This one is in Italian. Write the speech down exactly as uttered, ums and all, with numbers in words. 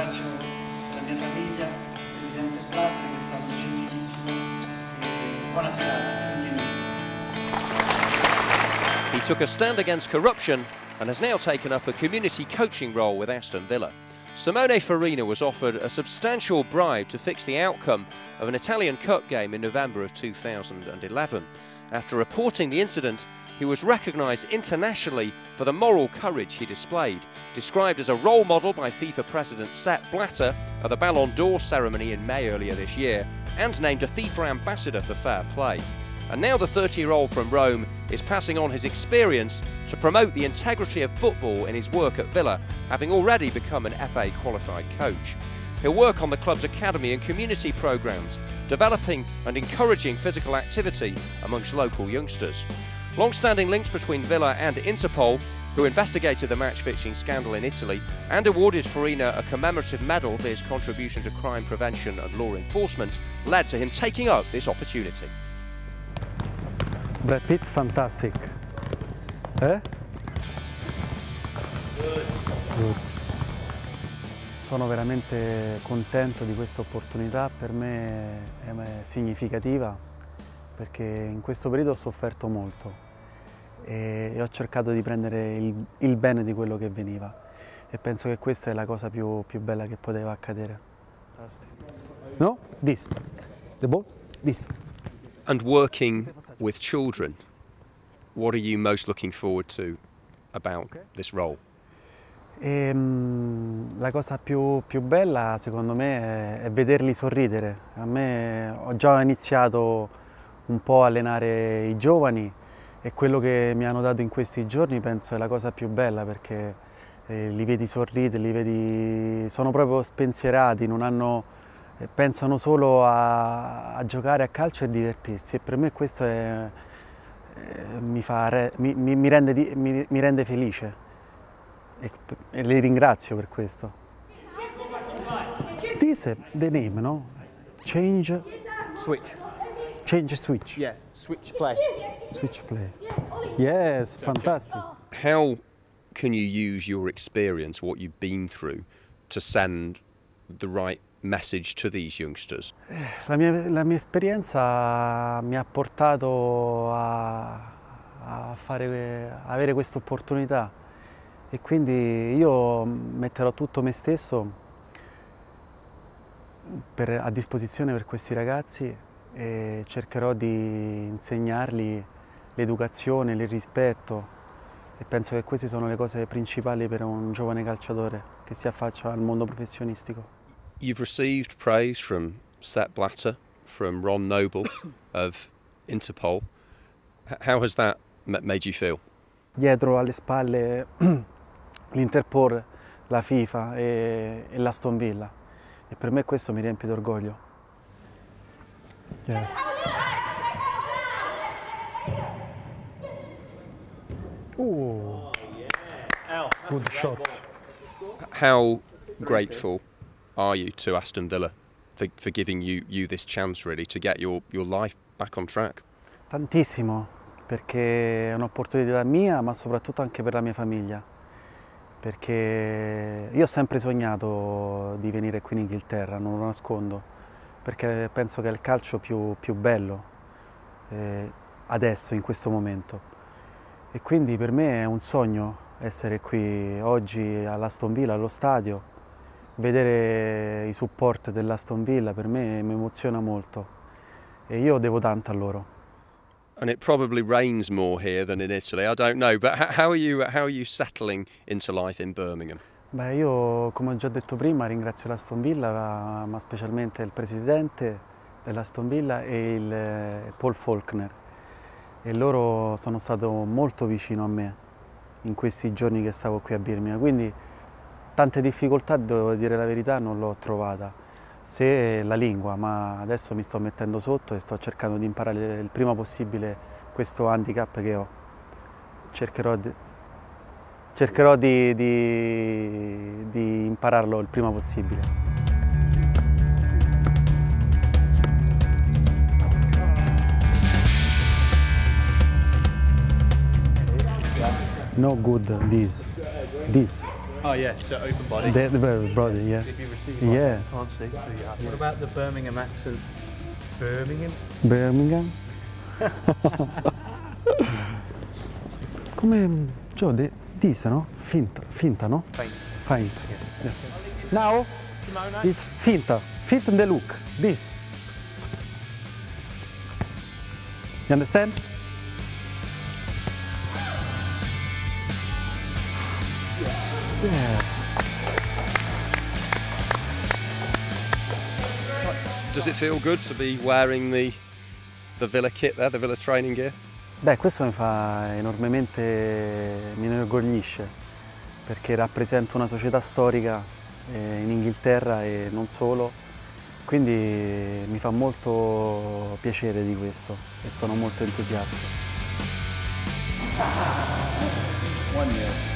ringrazio la mia famiglia, il presidente Blatter che è stato gentilissimo e buona serata, complimenti. He took a stand against corruption and has now taken up a community coaching role with Aston Villa. Simone Farina was offered a substantial bribe to fix the outcome of an Italian Cup game in November of two thousand eleven. After reporting the incident, he was recognised internationally for the moral courage he displayed, described as a role model by FIFA President Sepp Blatter at the Ballon d'Or ceremony in May earlier this year, and named a FIFA ambassador for fair play. And now the thirty-year-old from Rome is passing on his experience to promote the integrity of football in his work at Villa, having already become an F A qualified coach. He'll work on the club's academy and community programmes, developing and encouraging physical activity amongst local youngsters. Long-standing links between Villa and Interpol, who investigated the match-fixing scandal in Italy and awarded Farina a commemorative medal for his contribution to crime prevention and law enforcement, led to him taking up this opportunity. Brad Pitt, fantastic. Eh? Good. Sono veramente contento di questa opportunità, per me è significativa perché in questo periodo ho sofferto molto e ho cercato di prendere il, il bene di quello che veniva e penso che questa è la cosa più, più bella che poteva accadere. No? This. The ball? This. And working with children, what are you most looking forward to about this role? E, um, la cosa più, più bella secondo me è, è vederli sorridere. A me ho già iniziato un po' a allenare i giovani e quello che mi hanno dato in questi giorni penso è la cosa più bella perché eh, li vedi sorridere, li vedi, sono proprio spensierati, non hanno, eh, pensano solo a, a giocare a calcio e divertirsi e per me questo è, eh, mi, fa, mi, mi, rende, mi, mi rende felice. E, e li ringrazio per questo. This is the name, no? Change Switch. Change switch. Yeah, switch play. Switch play. Yes, fantastic. How can you use your experience, what you've been through, to send the right message to these youngsters? La mia, la mia esperienza mi ha portato a, a fare, a avere questa opportunità. E quindi io metterò tutto me stesso per, a disposizione per questi ragazzi e cercherò di insegnargli l'educazione, il rispetto e penso che queste sono le cose principali per un giovane calciatore che si affaccia al mondo professionistico. You've received praise from Sepp Blatter, from Ron Noble of Interpol. How has that made you feel? Dietro alle spalle l'Interpol, la FIFA e, e l'Aston Villa e per me questo mi riempie d'orgoglio. Yes. Ooh. Good shot. How grateful are you to Aston Villa for, for giving you, you this chance really to get your, your life back on track? Tantissimo, perché è un'opportunità mia ma soprattutto anche per la mia famiglia. Perché io ho sempre sognato di venire qui in Inghilterra, non lo nascondo, perché penso che è il calcio più, più bello eh, adesso, in questo momento. E quindi per me è un sogno essere qui oggi all'Aston Villa, allo stadio, vedere i support dell'Aston Villa per me mi emoziona molto e io devo tanto a loro. And it probably rains more here than in Italy, I don't know, but how are you, how are you settling into life in Birmingham? Beh, io, come ho già detto prima, ringrazio l'Aston Villa, ma specialmente il presidente dell'Aston Villa e il eh, Paul Faulkner. E loro sono stato molto vicino a me in questi giorni che stavo qui a Birmingham, quindi tante difficoltà, devo dire la verità, non l'ho trovata. Se la lingua, ma adesso mi sto mettendo sotto e sto cercando di imparare il prima possibile questo handicap che ho. Cercherò di, cercherò di, di, di impararlo il prima possibile. No good, this, this. Oh yeah, so open body. The, the body, yeah. If you receive Yeah. can't see, so you have. What about the Birmingham accent? Birmingham? Birmingham. Come Joe de, disse, no? Finta, finta, no? Faint. Feint. Yeah. Now it's finta. Fit in the look. This. You understand? Yeah. Does it feel good to be wearing the, the Villa kit there, the Villa training gear? Beh, questo mi fa enormemente, mi inorgoglisce, perché rappresento una società storica eh, in Inghilterra e non solo, quindi mi fa molto piacere di questo e sono molto entusiasta. One nil.